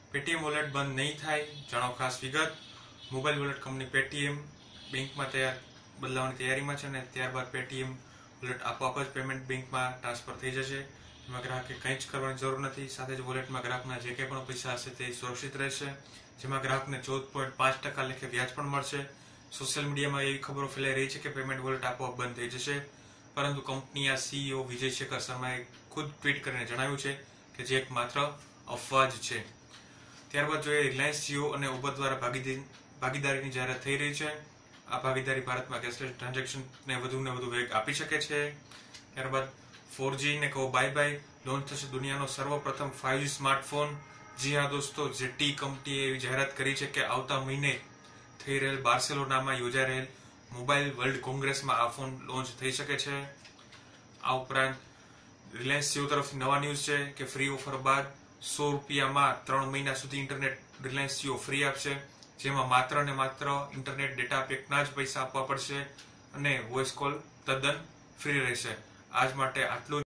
Paytm wallet બંધ નહીં થાય, જાણો ખાસ વિગત। મોબાઈલ વોલેટ કંપની પેટીએમ બેંકમાં બદલાવાની તૈયારીમાં છે અને ત્યારબાદ પેટીએમ વોલેટ આપોઆપ જ પેમેન્ટ બેંકમાં ટ્રાન્સફર થઈ જશે। એમાં ગ્રાહકે કંઈ જ કરવાની જરૂર નથી। સાથે જ વોલેટમાં ગ્રાહકના જે કંઈ પણ પૈસા હશે તે સુરક્ષિત રહેશે, જેમાં ગ્રાહકને 14.5% લેખે વ્યાજ પણ મળશે। સોશિયલ મીડિયામાં એવી ખબરો ફેલાઈ રહી છે કે પેમેન્ટ વોલેટ આપોઆપ બંધ થઈ જશે, પરંતુ કંપનીના સીઈઓ વિજય શેખર શર્માએ ખુદ ટ્વીટ કરીને જણાવ્યું છે કે જે એક માત્ર અફવા જ છે। ત્યારબાદ જોઈએ રિલાયન્સ જીઓ અને ઉબર દ્વારા ભાગીદારીની જાહેરાત થઈ રહી છે। આ ભાગીદારી ભારતમાં કેશલેસ ટ્રાન્ઝેક્શનને વધુ વેગ આપી શકે છે। ત્યારબાદ 4G ને કહો બાય બાય, લોન્ચ થશે દુનિયાનો સર્વપ્રથમ 5G સ્માર્ટફોન। જી હા દોસ્તો, ZTE કંપનીએ એવી જાહેરાત કરી છે કે આવતા મહિને થઈ રહેલ બાર્સેલોનામાં યોજાઈ રહેલ મોબાઈલ વર્લ્ડ કોંગ્રેસમાં આ ફોન લોન્ચ થઈ શકે છે। આ ઉપરાંત રિલાયન્સ જીઓ તરફથી નવા ન્યૂઝ છે કે ફ્રી ઓફર બાદ ₹100 3 મહિના સુધી ઇન્ટરનેટ રિલાયન્સ જીઓ ફ્રી આપશે, જેમાં માત્ર ને માત્ર ઇન્ટરનેટ ડેટા પેકના જ પૈસા આપવા પડશે અને વોઇસ કોલ તદ્દન ફ્રી રહેશે। આજ માટે આટલું